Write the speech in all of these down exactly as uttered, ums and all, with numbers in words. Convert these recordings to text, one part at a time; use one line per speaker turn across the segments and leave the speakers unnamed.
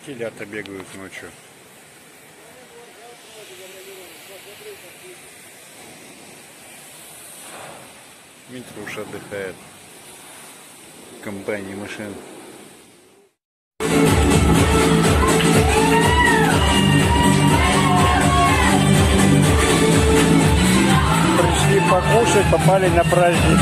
Телята бегают ночью. Митруш отдыхает в компании машин. Пришли покушать, попали на праздник.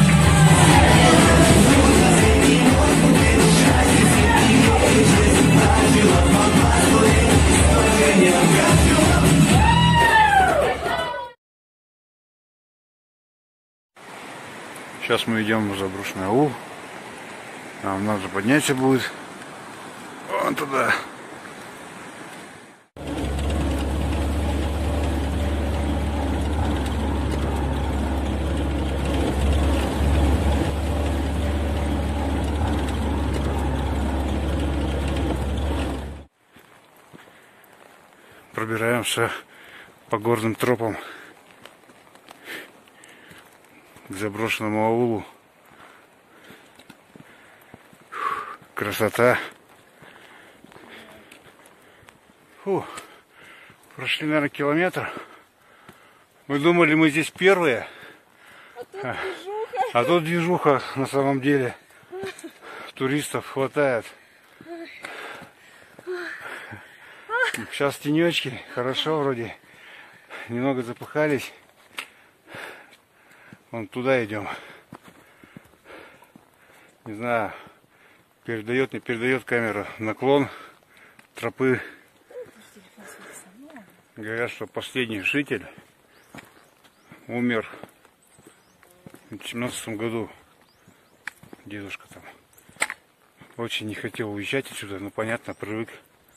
Сейчас мы идем в заброшенный аул. Нам надо подняться будет. Вон туда. Пробираемся по горным тропам к заброшенному аулу. Красота. Фу. Прошли, наверное, километр. Мы думали, мы здесь первые.
А тут движуха.
А тут движуха на самом деле. Туристов хватает. Сейчас тенечки. Хорошо вроде. Немного запыхались. Вон туда идем. Не знаю, передает, не передает камера наклон тропы. Говорят, что последний житель умер в две тысячи семнадцатом году. Дедушка там. Очень не хотел уезжать отсюда, но понятно, привык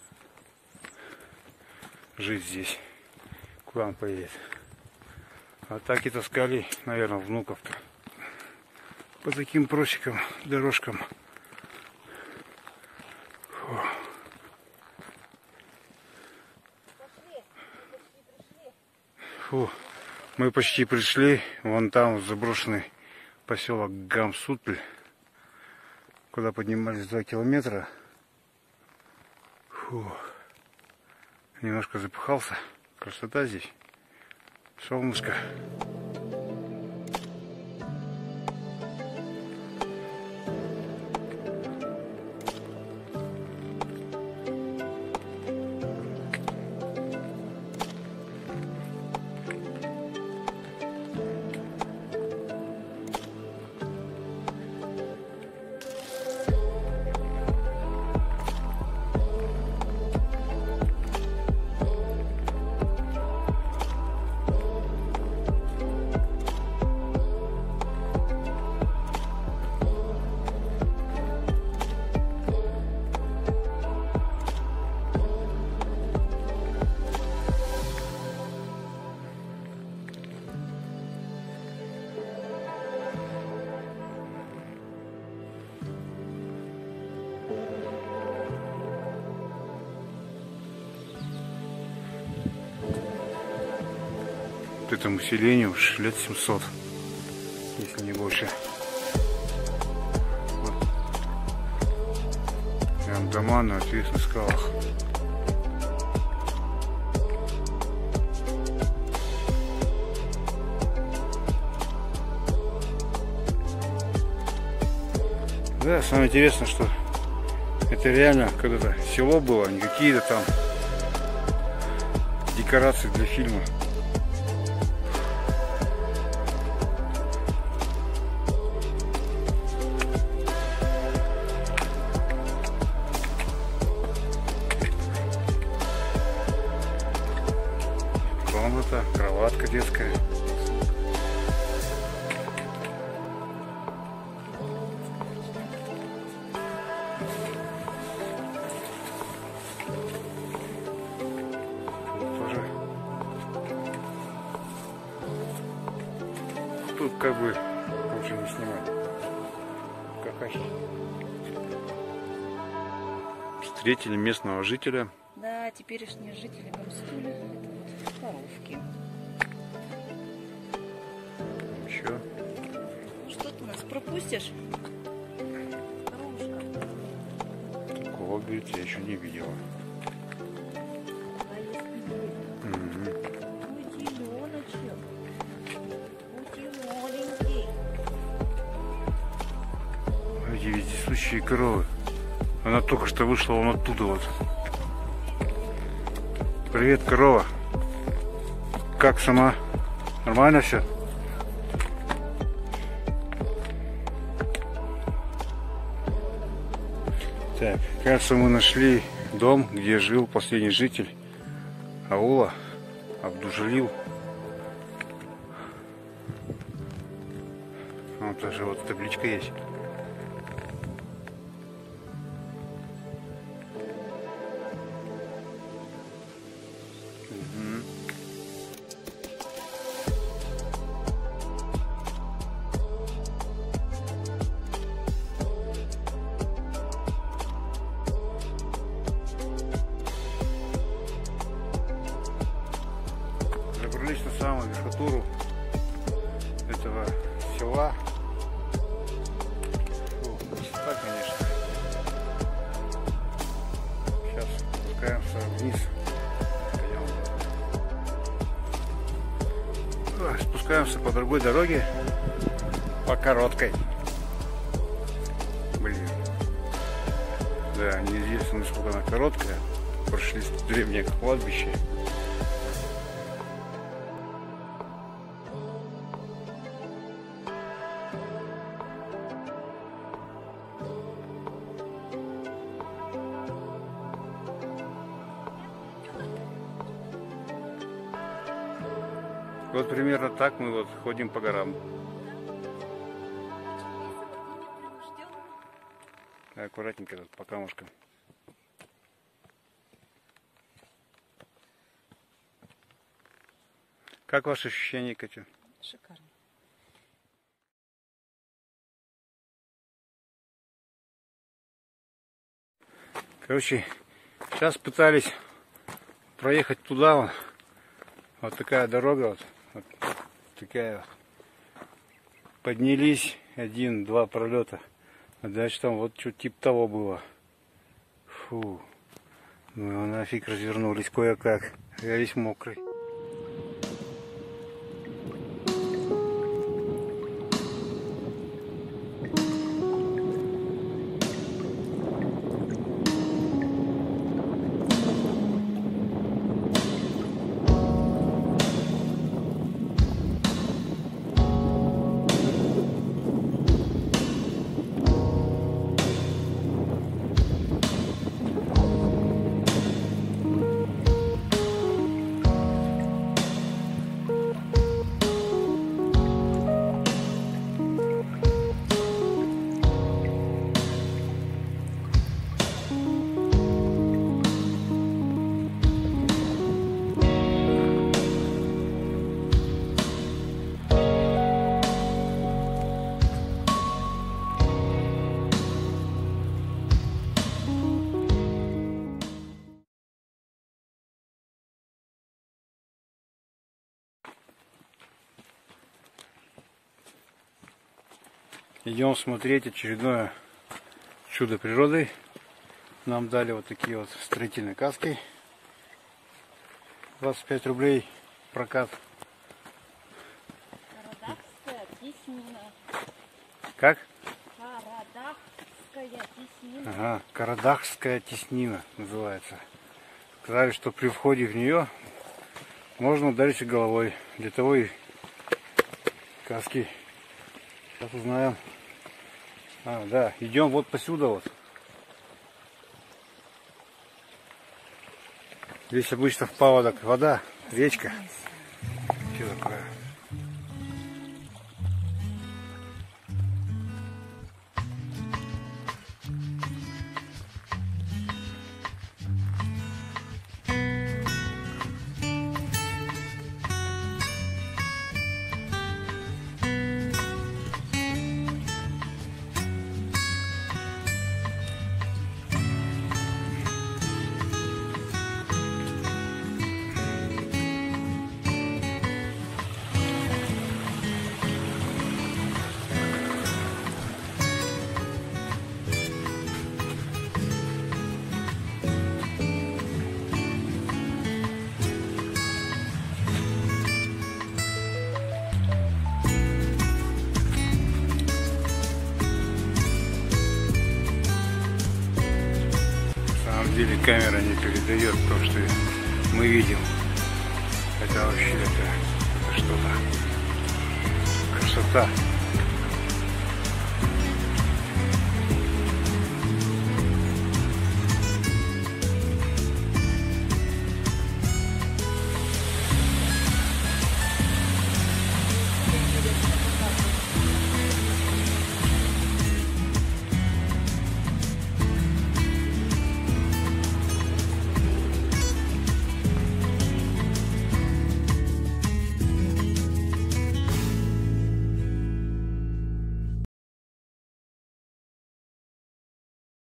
жить здесь. Куда он поедет? А так и таскали, наверное, внуков-то по таким просекам, дорожкам. Фу. Фу. Мы почти пришли. Вон там заброшенный поселок Гамсутль, куда поднимались два километра. Фу. Немножко запыхался. Красота здесь. Солнышко. Этому селению уж лет семьсот, если не больше. Вот. Прям дома на отвесных скалах. Да, самое интересное, что это реально когда-то село было, не какие-то там декорации для фильма. Комната, кроватка детская. Тут тоже. Тут как бы лучше не снимать. Какахи. Встретили местного жителя.
Да, теперешние жители Гамсутля — это вот коровки.
Еще.
Что ты нас пропустишь? Коровушка.
Такого, говорит, я еще не видела. Несущие коровы. Она только что вышла вон оттуда вот. Привет, корова. Как сама? Нормально все? Так, кажется, мы нашли дом, где жил последний житель аула Абдужалил. Вот даже вот табличка есть. Угу. Забрались на самую верхотуру этого села. Фу, красота, конечно. Сейчас спускаемся вниз. Пойдем. Спускаемся по другой дороге, по короткой. Блин. Да, неизвестно, насколько она короткая. Прошли древнее кладбище. Вот примерно так мы вот ходим по горам. Аккуратненько тут по камушкам. Как ваши ощущения, Катя?
Шикарно.
Короче, сейчас пытались проехать туда. Вот такая дорога, вот, вот такая. Поднялись один-два пролета. А дальше там вот что типа того было. Фу. Ну нафиг развернулись кое-как. Я весь мокрый. Идем смотреть очередное чудо природы. Нам дали вот такие вот строительные каски. двадцать пять рублей прокат.
Карадахская теснина.
Как?
Карадахская теснина.
Ага, Карадахская теснина называется. Сказали, что при входе в нее можно удариться головой. Для того и каски. Сейчас узнаем. А, да, идем вот посюда вот. Здесь обычно в паводок вода, речка. Что такое? деле камера не передает то, что мы видим. Это вообще это, это что-то. Красота.